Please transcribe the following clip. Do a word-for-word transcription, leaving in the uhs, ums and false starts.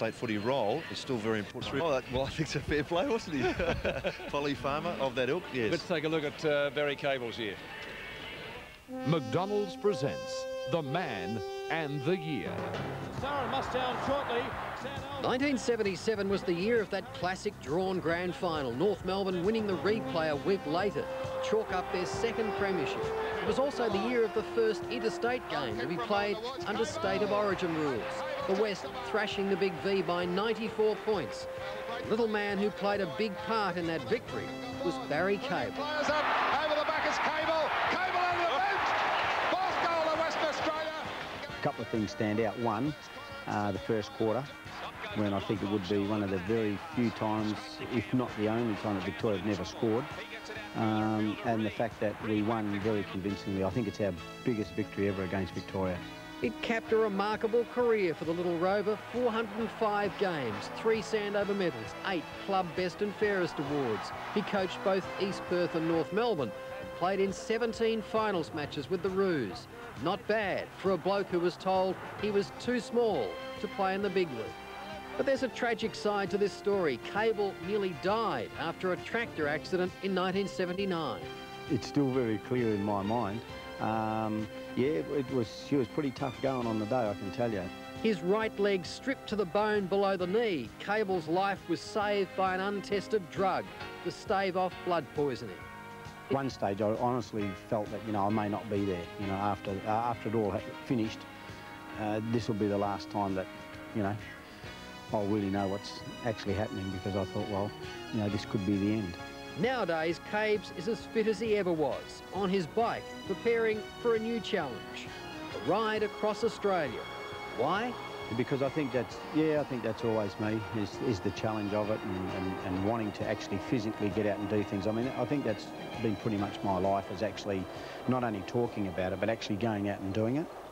state footy role is still very important. Oh, that, well, I think it's a fair play, wasn't he? Polly Farmer of that ilk, yes. Let's take a look at uh, Barry Cable's year. McDonald's presents The Man and the Year. Sarah Mustown shortly. nineteen seventy-seven was the year of that classic drawn grand final, North Melbourne winning the replay a week later to chalk up their second premiership. It was also the year of the first interstate game to be played under state of origin rules. The West thrashing the Big V by ninety-four points. The little man who played a big part in that victory was Barry Cable. Players up, over the back is Cable. Cable on the bench. Fourth goal to Western Australia. A couple of things stand out. One, uh, the first quarter, when I think it would be one of the very few times, if not the only time, that Victoria have never scored. Um, and the fact that we won very convincingly. I think it's our biggest victory ever against Victoria. It capped a remarkable career for the little Rover. four hundred and five games, three Sandover medals, eight Club Best and Fairest awards. He coached both East Perth and North Melbourne and played in seventeen finals matches with the Roos. Not bad for a bloke who was told he was too small to play in the big league. But there's a tragic side to this story. Cable nearly died after a tractor accident in nineteen seventy-nine. It's still very clear in my mind. Um, yeah, it was, she was pretty tough going on the day, I can tell you. His right leg stripped to the bone below the knee. Cable's life was saved by an untested drug to stave off blood poisoning. At one stage, I honestly felt that, you know, I may not be there. You know, after, uh, after it all had finished, uh, this will be the last time that, you know, I'll really know what's actually happening, because I thought, well, you know, this could be the end. Nowadays, Cabes is as fit as he ever was, on his bike, preparing for a new challenge, a ride across Australia. Why? Because I think that's, yeah, I think that's always me, is, is the challenge of it, and, and, and wanting to actually physically get out and do things. I mean, I think that's been pretty much my life, is actually not only talking about it, but actually going out and doing it.